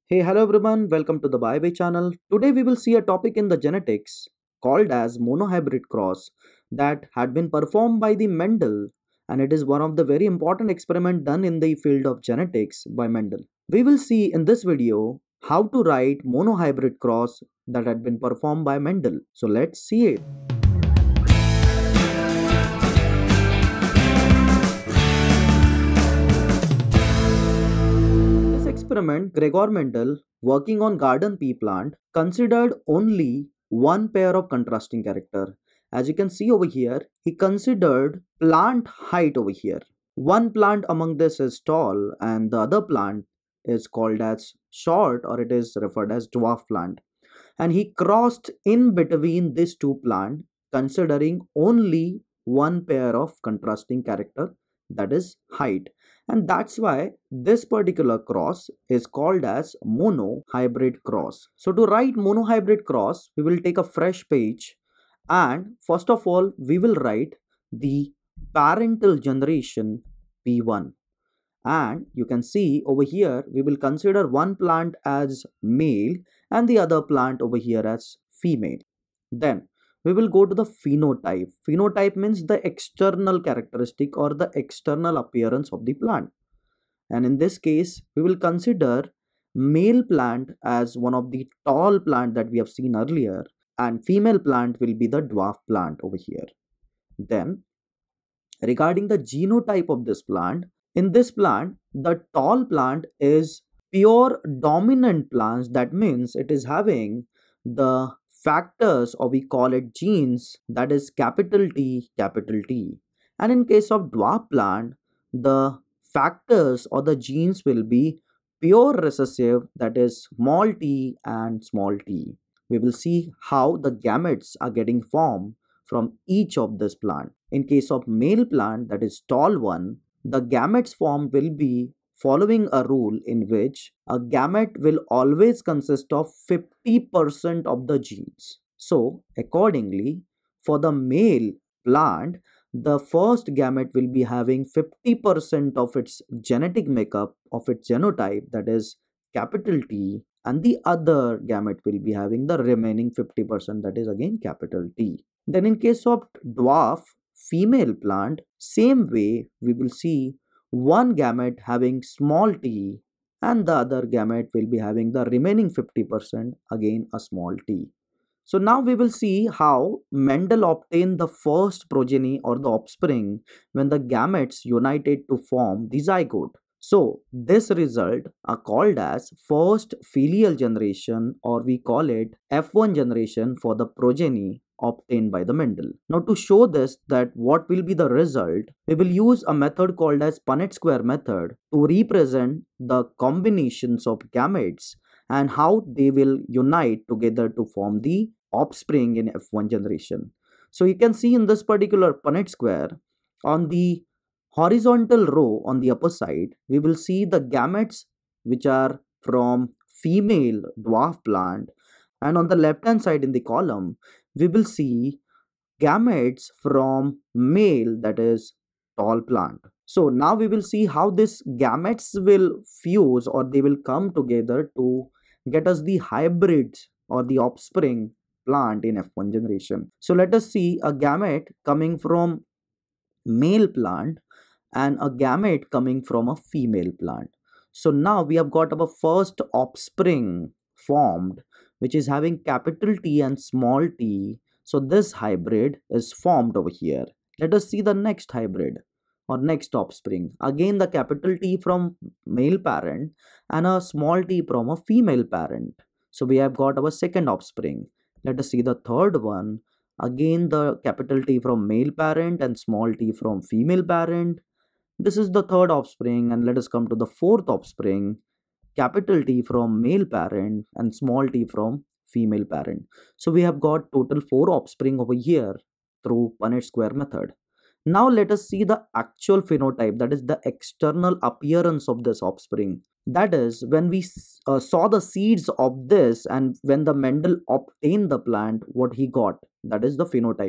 Hey, hello everyone, welcome to the Bye channel. Today we will see a topic in the genetics called as monohybrid cross that had been performed by the Mendel, and it is one of the very important experiment done in the field of genetics by Mendel. We will see in this video how to write monohybrid cross that had been performed by Mendel. So let's see it. Experiment, Gregor Mendel, working on garden pea plant, considered only one pair of contrasting character. As you can see over here, he considered plant height over here. One plant among this is tall and the other plant is called as short, or it is referred as dwarf plant. And he crossed in between these two plants, considering only one pair of contrasting character, that is height, and that's why this particular cross is called as monohybrid cross. So to write monohybrid cross, we will take a fresh page, and first of all we will write the parental generation P1. And you can see over here we will consider one plant as male and the other plant over here as female. Then we will go to the phenotype. Phenotype means the external characteristic or the external appearance of the plant. And in this case, we will consider male plant as one of the tall plant that we have seen earlier, and female plant will be the dwarf plant over here. Then, regarding the genotype of this plant, in this plant, the tall plant is pure dominant plants. That means it is having the factors, or we call it genes, that is capital T, capital T. And in case of dwarf plant, the factors or the genes will be pure recessive, that is small t and small t. We will see how the gametes are getting formed from each of this plant. In case of male plant, that is tall one, the gametes formed will be following a rule in which a gamete will always consist of 50% of the genes. So, accordingly, for the male plant, the first gamete will be having 50% of its genetic makeup of its genotype, that is capital T, and the other gamete will be having the remaining 50%, that is again capital T. Then in case of dwarf female plant, same way we will see one gamete having small t and the other gamete will be having the remaining 50%, again a small t. So now we will see how Mendel obtained the first progeny or the offspring when the gametes united to form the zygote. So this result are called as first filial generation, or we call it F1 generation for the progeny obtained by the Mendel. Now to show this, that what will be the result, we will use a method called as Punnett square method to represent the combinations of gametes and how they will unite together to form the offspring in F1 generation. So you can see in this particular Punnett square, on the horizontal row on the upper side, we will see the gametes which are from female dwarf plant, and on the left hand side in the column we will see gametes from male, that is tall plant. So now we will see how these gametes will fuse, or they will come together to get us the hybrids or the offspring plant in F1 generation. So let us see a gamete coming from male plant and a gamete coming from a female plant. So now we have got our first offspring formed, which is having capital T and small t. So this hybrid is formed over here. Let us see the next hybrid or next offspring. Again the capital T from male parent and a small t from a female parent. So we have got our second offspring. Let us see the third one. Again the capital T from male parent and small t from female parent. This is the third offspring, and let us come to the fourth offspring. Capital T from male parent and small t from female parent. So we have got total 4 offspring over here through Punnett square method. Now let us see the actual phenotype, that is the external appearance of this offspring. That is, when we saw the seeds of this and when the Mendel obtained the plant, what he got, that is the phenotype.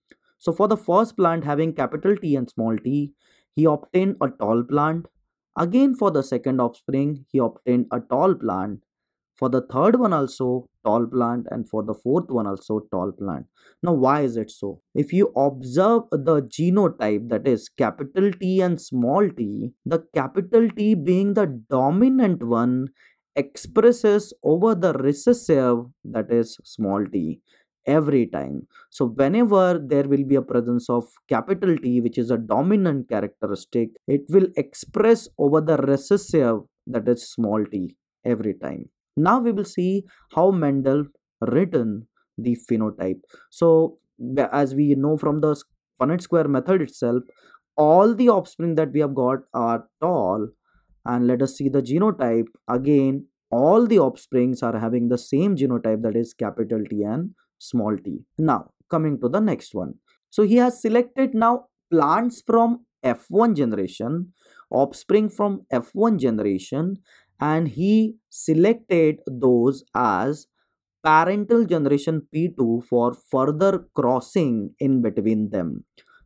So for the first plant having capital T and small t, he obtained a tall plant. Again for the second offspring, he obtained a tall plant. for the third one also tall plant, and for the fourth one also tall plant. Now why is it so? If you observe the genotype, that is capital T and small t, the capital T being the dominant one expresses over the recessive, that is small t, every time. So whenever there will be a presence of capital T, which is a dominant characteristic, it will express over the recessive, that is small t, every time. Now we will see how Mendel written the phenotype. So as we know from the Punnett square method itself, all the offspring that we have got are tall. And let us see the genotype. Again, all the offsprings are having the same genotype, that is capital T and small t. Now coming to the next one. So he has selected now plants from F1 generation, offspring from F1 generation, and he selected those as parental generation P2 for further crossing in between them.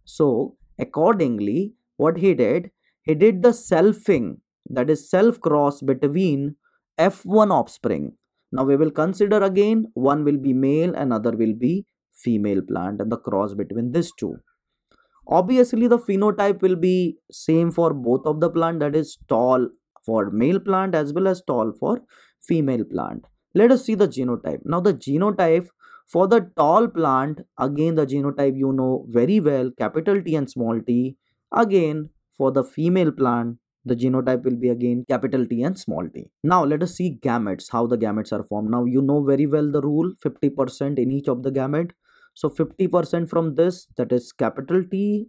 So accordingly, what he did the selfing, that is self cross between F1 offspring. Now we will consider again, one will be male and other will be female plant, and the cross between these two. Obviously the phenotype will be same for both of the plant, that is tall for male plant as well as tall for female plant. Let us see the genotype. Now the genotype for the tall plant, again the genotype you know very well, capital T and small t. Again for the female plant, the genotype will be again capital T and small t. Now let us see gametes, how the gametes are formed. Now you know very well the rule, 50% in each of the gamete. So 50% from this, that is capital T,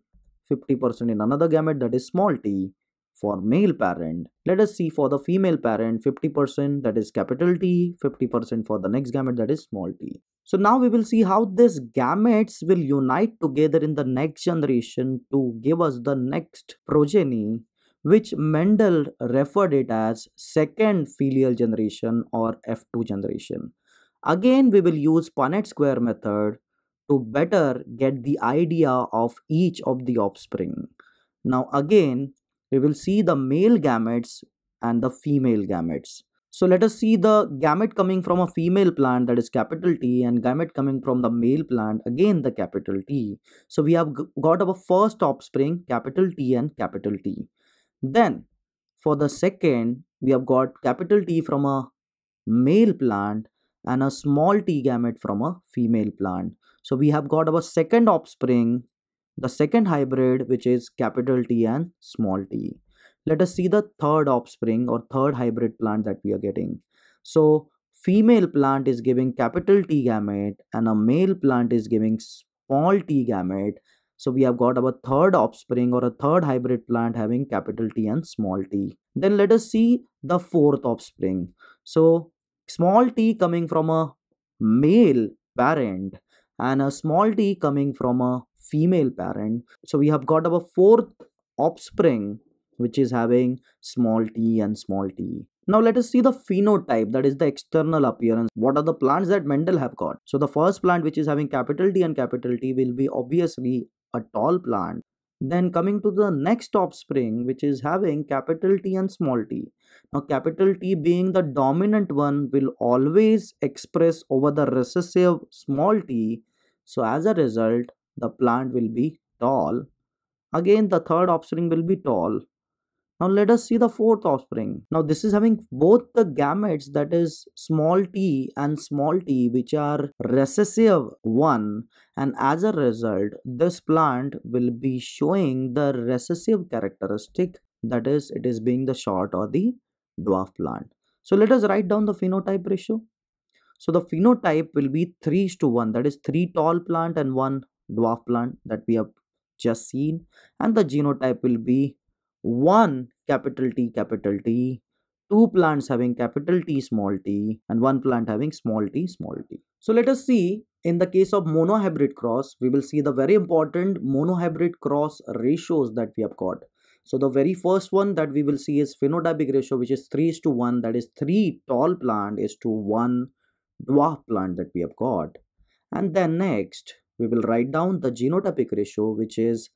50% in another gamete, that is small t for male parent. Let us see for the female parent, 50% that is capital T, 50% for the next gamete, that is small t. So now we will see how these gametes will unite together in the next generation to give us the next progeny, which Mendel referred it as second filial generation or F2 generation. Again we will use Punnett square method to better get the idea of each of the offspring. Now again we will see the male gametes and the female gametes. So let us see the gamete coming from a female plant, that is capital T, and gamete coming from the male plant, again the capital T. So we have got our first offspring capital T and capital T. Then for the second we have got capital T from a male plant and a small t gamete from a female plant. So we have got our second offspring, the second hybrid, which is capital T and small t. Let us see the third offspring or third hybrid plant that we are getting. So female plant is giving capital T gamete and a male plant is giving small t gamete. So we have got our third offspring or a third hybrid plant having capital T and small t. Then let us see the fourth offspring. So small t coming from a male parent and a small t coming from a female parent. So we have got our fourth offspring, which is having small t and small t. Now let us see the phenotype, that is the external appearance. What are the plants that Mendel have got? So the first plant which is having capital T and capital T will be obviously a tall plant. Then coming to the next offspring, which is having capital T and small t. Now capital T being the dominant one will always express over the recessive small t. So as a result, the plant will be tall. Again the third offspring will be tall. Now let us see the fourth offspring. Now this is having both the gametes, that is small t and small t, which are recessive one, and as a result this plant will be showing the recessive characteristic, that is it is being the short or the dwarf plant. So let us write down the phenotype ratio. So the phenotype will be 3:1, that is 3 tall plant and 1 dwarf plant that we have just seen, and the genotype will be 1 capital T, 2 plants having capital T small t, and 1 plant having small t small t. So let us see, in the case of monohybrid cross, we will see the very important monohybrid cross ratios that we have got. So the very first one that we will see is phenotypic ratio, which is 3:1, that is 3 tall plant is to 1 dwarf plant that we have got. And then next we will write down the genotypic ratio, which is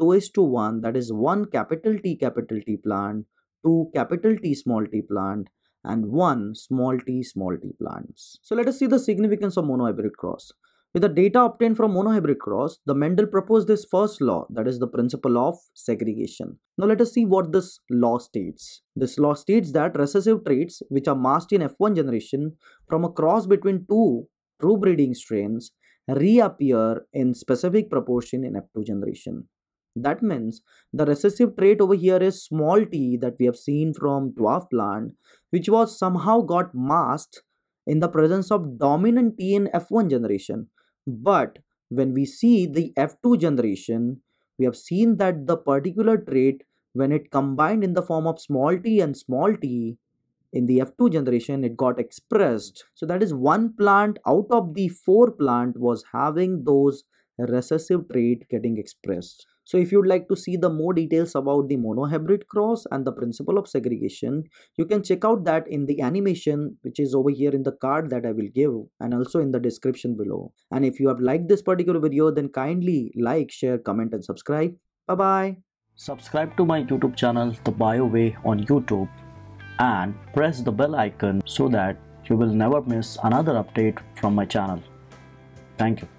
1:2:1, that is 1 capital T plant, 2 capital T small t plant, and one small t plants. So let us see the significance of monohybrid cross. With the data obtained from monohybrid cross, the Mendel proposed this first law, that is the principle of segregation. Now let us see what this law states. This law states that recessive traits which are masked in F1 generation from a cross between two true breeding strains reappear in specific proportion in F2 generation. That means the recessive trait over here is small t that we have seen from dwarf plant, which was somehow got masked in the presence of dominant t in F1 generation. But when we see the F2 generation, we have seen that the particular trait, when it combined in the form of small t and small t, in the F2 generation, it got expressed. So that is one plant out of the 4 plant was having those recessive trait getting expressed. So if you'd like to see the more details about the monohybrid cross and the principle of segregation, you can check out that in the animation which is over here in the card that I will give and also in the description below. And if you have liked this particular video, then kindly like, share, comment and subscribe. Bye bye. Subscribe to my YouTube channel The Bio Way on YouTube and press the bell icon so that you will never miss another update from my channel. Thank you.